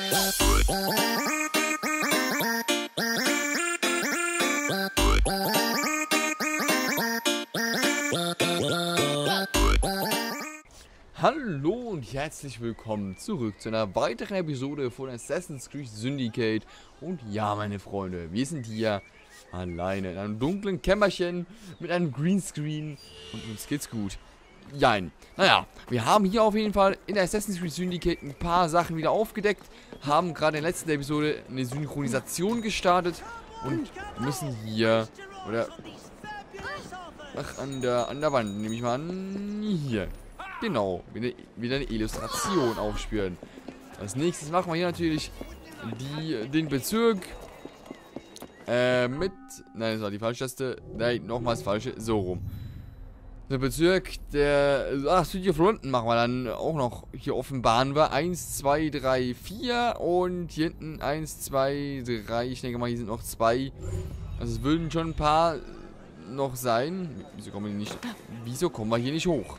Hallo und herzlich willkommen zurück zu einer weiteren Episode von Assassin's Creed Syndicate. Und ja, meine Freunde, wir sind hier alleine in einem dunklen Kämmerchen mit einem Greenscreen und uns geht's gut. Jein. Naja, wir haben hier auf jeden Fall in Assassin's Creed Syndicate ein paar Sachen wieder aufgedeckt, haben gerade in der letzten Episode eine Synchronisation gestartet und müssen hier, oder, ach, an der Wand, nehme ich mal an, hier. Genau, wieder eine Illustration aufspüren. Als nächstes machen wir hier natürlich den Bezirk mit... Nein, das war die falsche Taste. Nein, nochmals falsche. So rum. Der Bezirk der... Ach, City of London machen wir dann auch noch. Hier offenbaren wir 1, 2, 3, 4 und hier hinten 1, 2, 3. Ich denke mal, hier sind noch 2. Also es würden schon ein paar noch sein. Wieso kommen wir hier nicht hoch?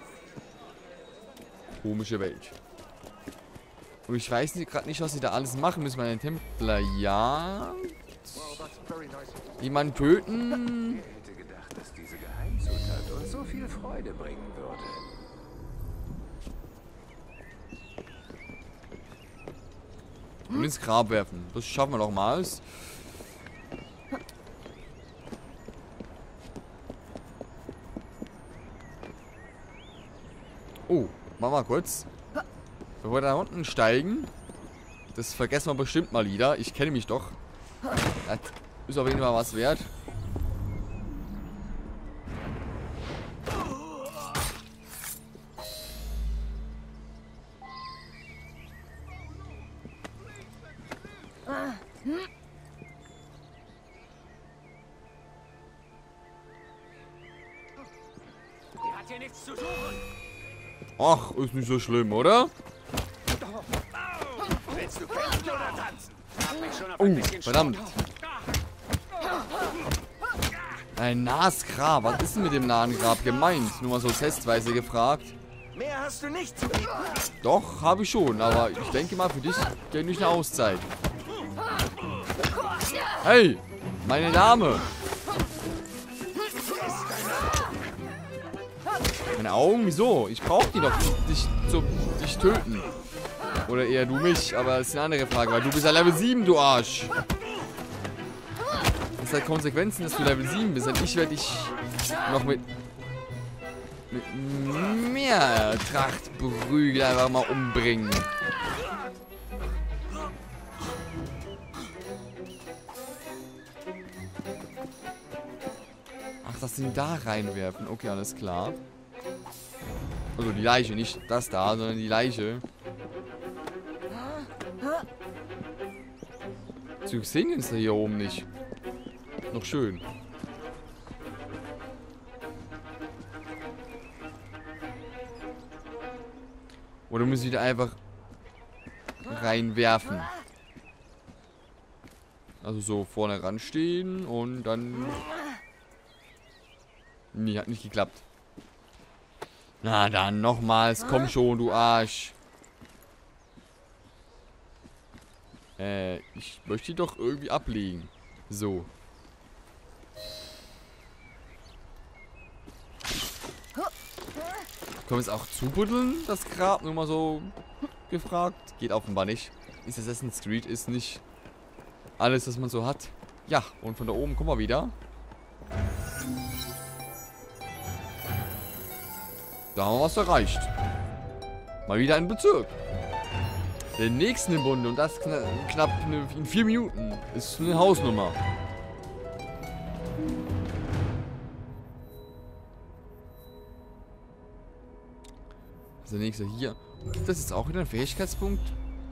Komische Welt. Und ich weiß gerade nicht, was sie da alles machen müssen. Meine Templer, ja. Jemanden töten. Wer hätte gedacht, dass diese Geheimzutat uns so viel Freude bringen würde? Und ins Grab werfen. Das schaffen wir doch mal. Oh. Mach mal kurz. Bevor wir da unten steigen. Das vergessen wir bestimmt mal wieder. Ich kenne mich doch. Das ist auf jeden Fall was wert. Die hat hier nichts zu suchen. Ach, ist nicht so schlimm, oder? Willst du kämpfen oder tanzen? Hab mich schon auf Oh, ein bisschen verdammt. Sport. Ein nahes Grab. Was ist denn mit dem nahen Grab gemeint? Nur mal so testweise gefragt. Mehr hast du nicht zu bieten. Doch, habe ich schon. Aber ich denke mal, für dich gönne ich eine Auszeit. Hey, meine Dame. Meine Augen? Wieso? Ich brauche die doch dich töten. Oder eher du mich, aber das ist eine andere Frage, weil du bist ja Level 7, du Arsch. Das hat Konsequenzen, dass du Level 7 bist. Und ich werde dich noch mit mehr Trachtprügel einfach mal umbringen. Ach, das Ding da reinwerfen. Okay, alles klar. Also die Leiche, nicht das da, sondern die Leiche. Zu sehen ist er hier oben nicht. Noch schön. Oder muss ich wieder einfach reinwerfen? Also so vorne ran stehen und dann... Nee, hat nicht geklappt. Na dann, nochmals. Komm schon, du Arsch. Ich möchte die doch irgendwie ablegen. So. Können wir es auch zubuddeln, das Grab? Nur mal so gefragt. Geht offenbar nicht. Ist Assassin's Creed ist nicht alles, was man so hat. Ja, und von da oben kommen wir wieder. Da haben wir was erreicht. Mal wieder ein Bezirk. Den nächsten im Bunde und das knapp in 4 Minuten. Ist eine Hausnummer. Also der nächste hier. Gibt das jetzt auch wieder einen Fähigkeitspunkt?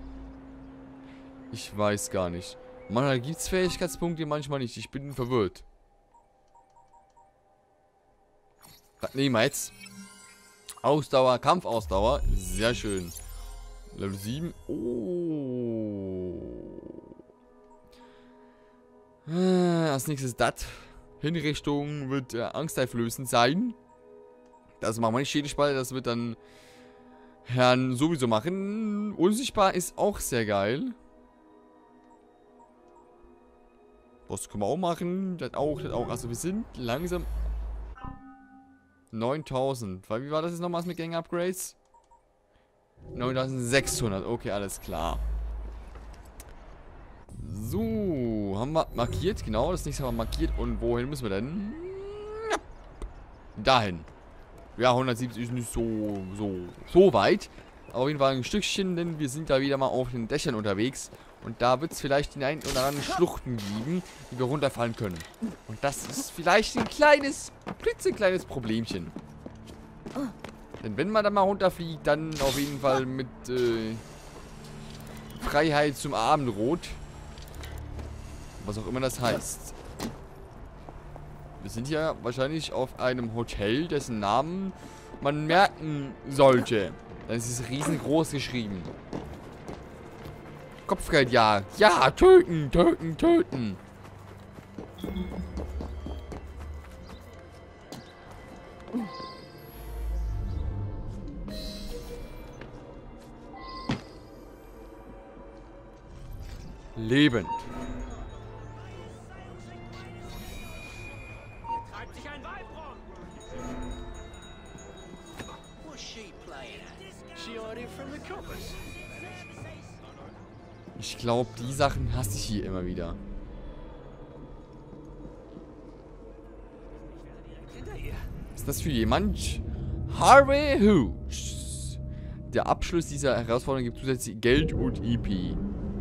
Ich weiß gar nicht. Manchmal gibt es Fähigkeitspunkte, manchmal nicht. Ich bin verwirrt. Was nehmen wir jetzt? Ausdauer, Kampfausdauer. Sehr schön. Level 7. Oh. Als nächstes das. Hinrichtung wird angsteinflößend sein. Das machen wir nicht jede Spalte. Das wird dann Herrn sowieso machen. Unsichtbar ist auch sehr geil. Das können wir auch machen. Das auch, das auch. Also wir sind langsam... 9000. Weil wie war das jetzt nochmals mit Gang-Upgrades? 9600. Okay, alles klar. So, haben wir markiert. Genau, das nächste haben wir markiert. Und wohin müssen wir denn? Dahin. Ja, 170 ist nicht so weit. Aber auf jeden Fall ein Stückchen, denn wir sind da wieder mal auf den Dächern unterwegs. Und da wird es vielleicht den einen oder anderen Schluchten geben, die wir runterfallen können. Und das ist vielleicht ein klitzekleines Problemchen. Denn wenn man da mal runterfliegt, dann auf jeden Fall mit Freiheit zum Abendrot. Was auch immer das heißt. Wir sind ja wahrscheinlich auf einem Hotel, dessen Namen man merken sollte. Dann ist es riesengroß geschrieben. Kopfgeld, ja. Ja, töten, töten, töten. Lebend. Treibt sich ein Weib rum. What's she playing at? She hiding from the coppers. Ich glaube, die Sachen hasse ich hier immer wieder. Was ist das für jemand? Harvey Hooch. Der Abschluss dieser Herausforderung gibt zusätzlich Geld und EP. Die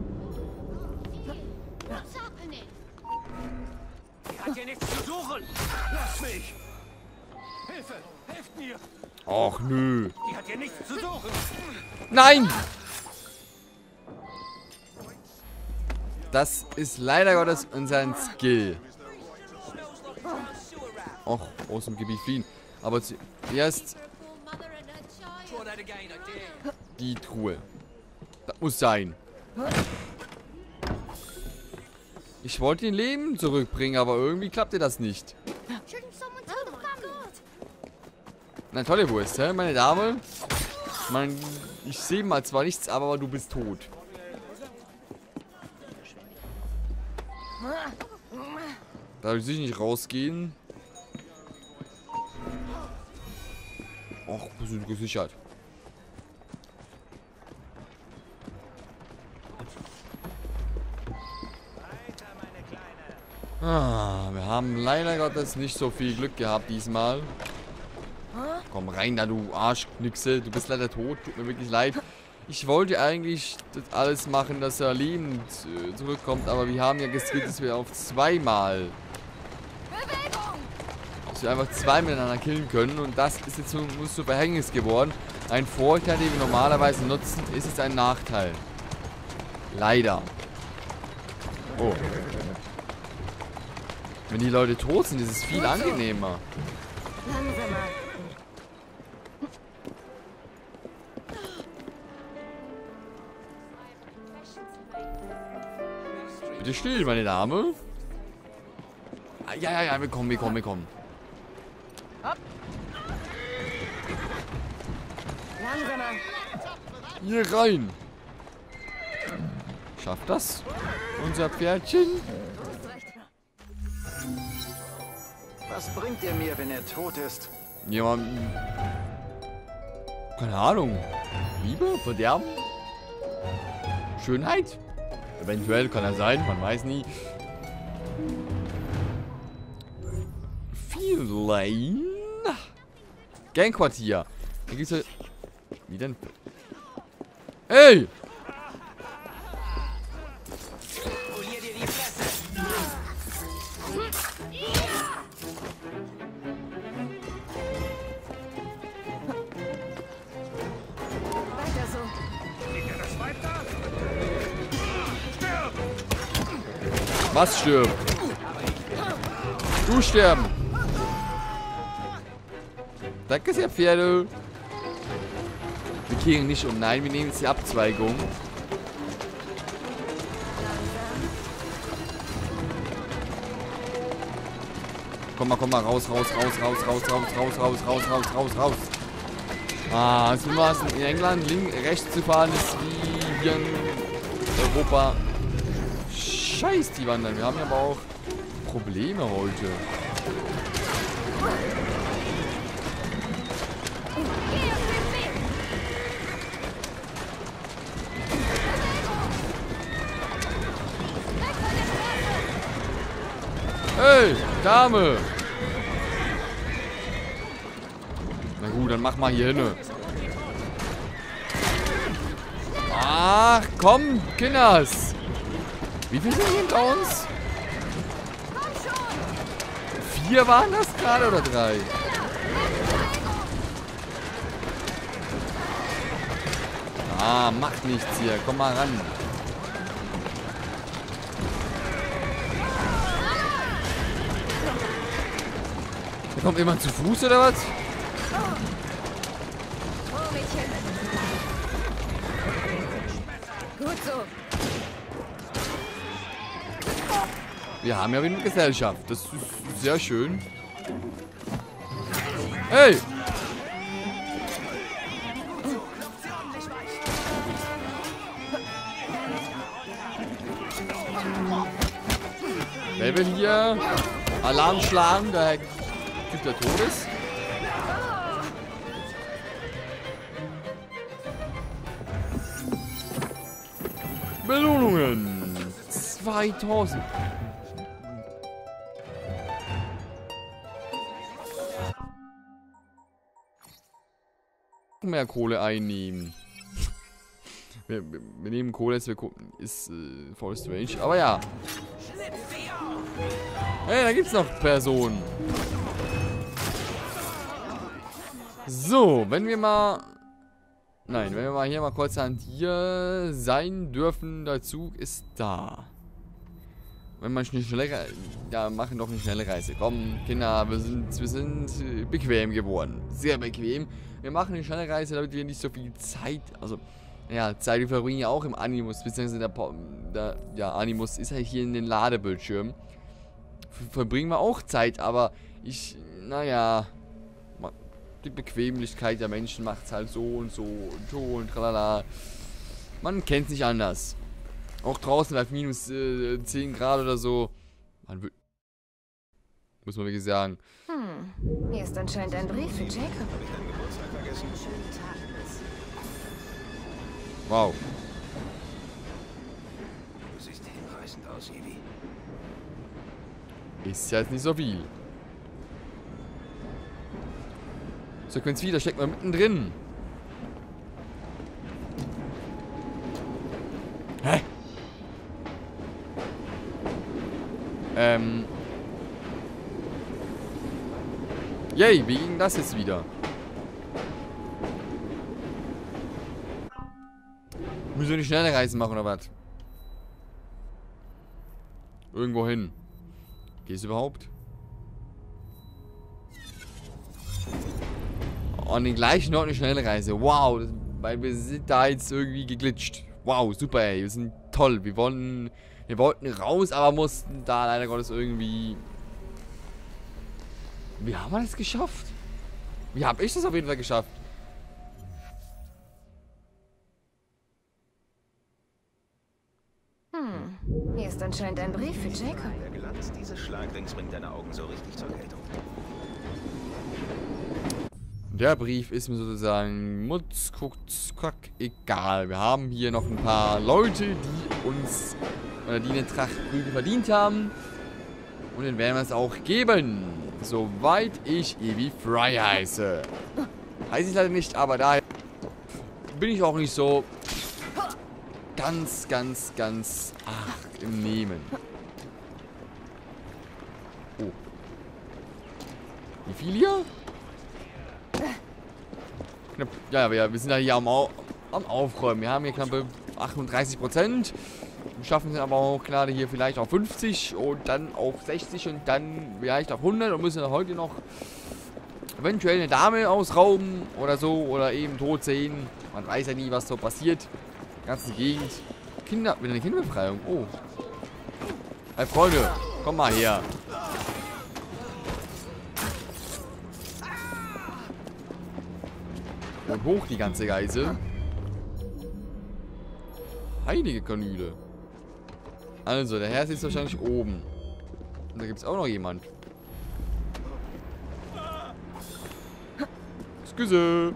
hat hier nichts zu suchen. Lass mich. Hilfe, helft mir. Och, nö. Die hat hier nichts zu suchen. Nein! Das ist leider Gottes unser Skill. Och, aus dem Gebiet fliehen. Aber zuerst die Truhe. Das muss sein. Ich wollte den Leben zurückbringen, aber irgendwie klappte das nicht. Na, tolle Wurst, hä, meine Dame? Ich sehe mal zwar nichts, aber du bist tot. Darf ich nicht rausgehen? Och, wir sind gesichert. Ah, wir haben leider Gottes nicht so viel Glück gehabt diesmal. Komm rein da, du Arschknickse. Du bist leider tot. Tut mir wirklich leid. Ich wollte eigentlich das alles machen, dass er lebend zurückkommt. Aber wir haben ja geskillt, dass wir auf zweimal... Dass wir einfach zwei miteinander killen können. Und das ist jetzt so Verhängnis geworden. Ein Vorteil, den wir normalerweise nutzen, ist jetzt ein Nachteil. Leider. Oh. Wenn die Leute tot sind, ist es viel angenehmer. Langsamer. Bitte still, meine Dame. Ja, wir kommen. Langsamer. Hier rein. Schafft das? Unser Pferdchen? Was bringt er mir, wenn er tot ist? Jemand. Keine Ahnung. Liebe? Verderben? Schönheit? Eventuell kann er sein, man weiß nie. Vielleicht. Gangquartier. Da gibt's ja. Wie denn? Ey! Polier dir die Fresse. Weiter so. Sieht er das Weib da? Stirb! Was stirbt? Du sterben! Danke sehr, Pferde! Wir kehren nicht um. Nein, wir nehmen jetzt die Abzweigung. Komm mal, raus. Ah, also was in England rechts zu fahren ist wie hier in Europa. Scheiß die Wandern. Wir haben ja aber auch Probleme heute. Hey, Dame! Na gut, dann mach mal hier hin. Ach, komm, Kinders! Wie viele sind hinter uns? 4 waren das gerade oder 3? Ah, macht nichts hier. Komm mal ran. Da kommt jemand zu Fuß oder was? Oh, Mädchen. Gut so. Wir haben ja wieder eine Gesellschaft. Das ist sehr schön. Hey! Wer will hier Alarm schlagen? Der Typ, der tot ist. Belohnungen. 2000. Mehr Kohle einnehmen. Wir nehmen Kohle, jetzt wir gucken. Ist voll strange. Aber ja. Hey, da gibt's noch Personen. So, wenn wir mal... Nein, wenn wir mal hier mal kurz an hier sein dürfen, der Zug ist da. Wenn man eine schnelle... Ja, machen doch eine schnelle Reise. Komm, Kinder, wir sind bequem geworden. Sehr bequem. Wir machen eine schnelle Reise, damit wir nicht so viel Zeit... Also, ja, Zeit wir verbringen ja auch im Animus, beziehungsweise der Animus ist halt hier in den Ladebildschirmen. Verbringen wir auch Zeit, aber naja, die Bequemlichkeit der Menschen macht es halt so und so und tralala. Man kennt es nicht anders. Auch draußen bei minus 10 Grad oder so. Muss man wirklich sagen. Hier ist anscheinend ein Brief für Jacob. Wow. Du siehst hinreißend aus, Evie. Ist ja jetzt nicht so viel. Sequenz wieder, steckt man mittendrin. Hä? Yay, wie ging das jetzt wieder? Müssen wir eine schnelle Reise machen oder was? Irgendwo hin. Gehst du überhaupt? An den gleichen Ort eine schnelle Reise. Wow, weil wir sind da jetzt irgendwie geglitscht. Wow, super, ey. Wir sind toll. Wir wollten raus, aber mussten da leider Gottes irgendwie... Wie haben wir das geschafft? Wie habe ich das auf jeden Fall geschafft? Hier ist anscheinend ein Brief für Jacob. Der Glanz dieses Schlagrings bringt deine Augen so richtig zur Geltung. Der Brief ist mir sozusagen mutzkuck egal. Wir haben hier noch ein paar Leute, die uns oder die eine Tracht Prügel verdient haben. Und den werden wir es auch geben. Soweit ich Evie Fry heiße. Heiße ich leider nicht, aber daher bin ich auch nicht so ganz im Nehmen. Oh. Wie viel hier? Knapp, ja, wir sind ja hier am Aufräumen. Wir haben hier knappe 38%. Wir schaffen es aber auch gerade hier vielleicht auf 50 und dann auf 60 und dann vielleicht auf 100 und müssen heute noch eventuell eine Dame ausrauben oder so oder eben tot sehen. Man weiß ja nie, was so passiert. Die ganze Gegend. Wieder eine Kinderbefreiung. Oh. Hey Freunde, komm mal her. Oh, Und hoch die ganze Geißel. Heilige Kanüle. Also, der Herr sitzt wahrscheinlich oben. Und da gibt es auch noch jemand. Excuse.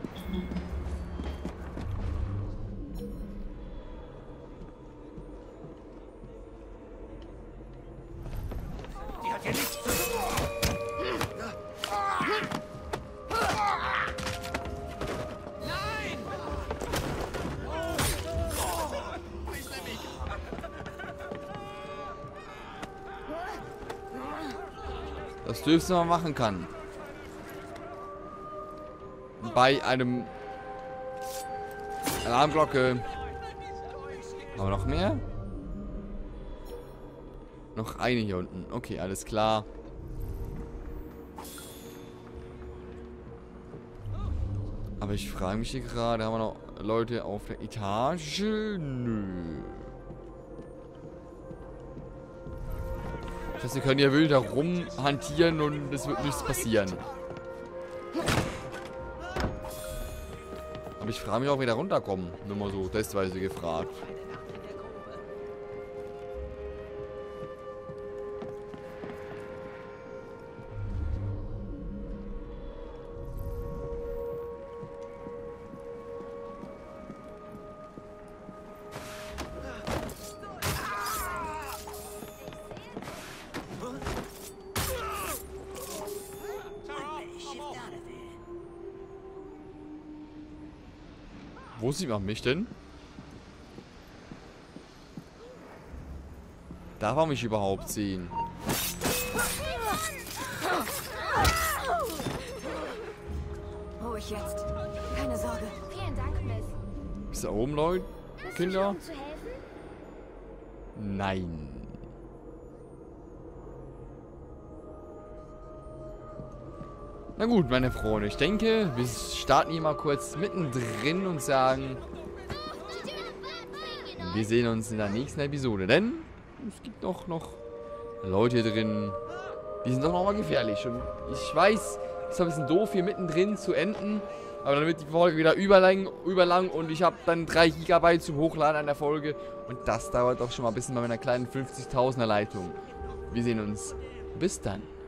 Die hat ja nichts zu tun. Nein! Das dürfte man machen kann. Bei einem Alarmglocke. Aber noch mehr? Noch eine hier unten. Okay, alles klar. Aber ich frage mich hier gerade, haben wir noch Leute auf der Etage? Nö. Das heißt, wir können ja wild herumhantieren und es wird nichts passieren. Aber ich frage mich auch, wie da runterkommen. Nur mal so testweise gefragt. Wo sieht man mich denn? Darf man mich überhaupt sehen? Ruhig jetzt. Keine Sorge. Vielen Dank, Miss. Ist da oben, Leute? Kinder? Um zu helfen? Nein. Na gut, meine Freunde. Ich denke, wir starten hier mal kurz mittendrin und sagen, wir sehen uns in der nächsten Episode. Denn es gibt noch Leute hier drin, die sind doch nochmal gefährlich. Und ich weiß, es ist ein bisschen doof, hier mittendrin zu enden. Aber dann wird die Folge wieder überlang und ich habe dann 3 GB zum Hochladen an der Folge. Und das dauert doch schon mal ein bisschen bei meiner kleinen 50.000er Leitung. Wir sehen uns. Bis dann.